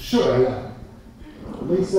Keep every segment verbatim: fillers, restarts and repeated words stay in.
شعلة، ليس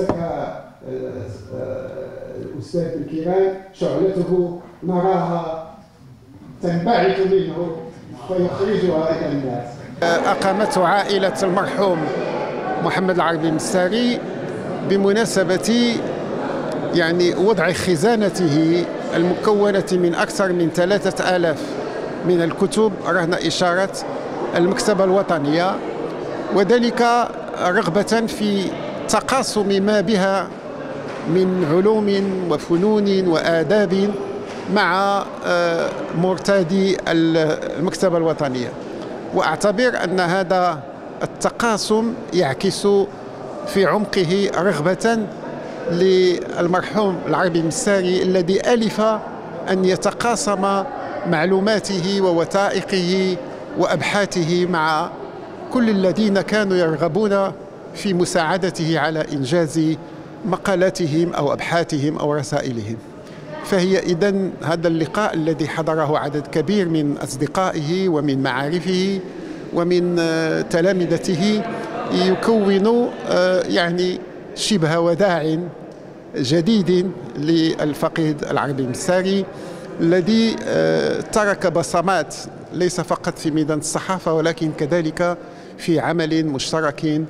كالأستاذ الكرام شعلته نراها تنبعث منه فيخرجها إلى الناس. أقامته عائلة المرحوم محمد العربي المساري بمناسبة يعني وضع خزانته المكونة من أكثر من ثلاثة آلاف من الكتب رهن إشارة المكتبة الوطنية، وذلك رغبة في تقاسم ما بها من علوم وفنون وآداب مع مرتادي المكتبة الوطنية. وأعتبر أن هذا التقاسم يعكس في عمقه رغبة للمرحوم العربي المساري الذي ألف أن يتقاسم معلوماته ووثائقه وأبحاثه مع كل الذين كانوا يرغبون في مساعدته على إنجاز مقالاتهم أو أبحاثهم أو رسائلهم. فهي إذن هذا اللقاء الذي حضره عدد كبير من أصدقائه ومن معارفه ومن تلامذته يكون يعني شبه وداع جديد للفقيد العربي المساري الذي ترك بصمات ليس فقط في ميدان الصحافة ولكن كذلك في عمل مشترك،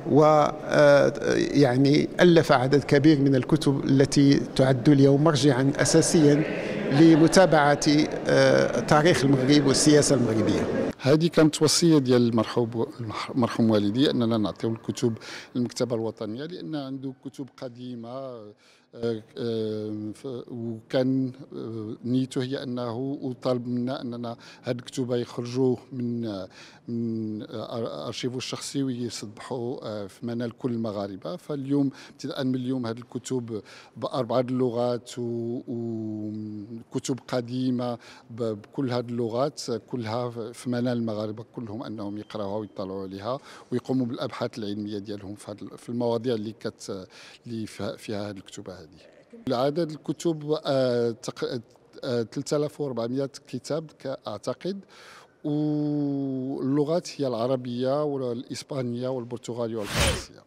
ويعني ألف عدد كبير من الكتب التي تعد اليوم مرجعا أساسيا لمتابعة تاريخ المغرب والسياسة المغربية. هذه كانت وصية ديال المرحوم مرحوم والدي أننا نعطيو الكتب المكتبة الوطنية، لأن عنده كتب قديمة وكان نيته هي أنه وطالب منا أننا هذه الكتب يخرجوا من من أرشيفه الشخصي ويصبحوا في منال كل المغاربة. فاليوم ابتداء من اليوم هذه الكتب بأربعة اللغات وكتب قديمة بكل هذه اللغات كلها في منال المغاربة كلهم أنهم يقراوها ويطلعوا عليها ويقوموا بالأبحاث العلمية ديالهم في المواضيع اللي كت اللي فيها هذه الكتب هذه. عدد الكتب ثلاثة آلاف وأربعمائة كتاب أعتقد، واللغات هي العربية والإسبانية والبرتغالية والفرنسية.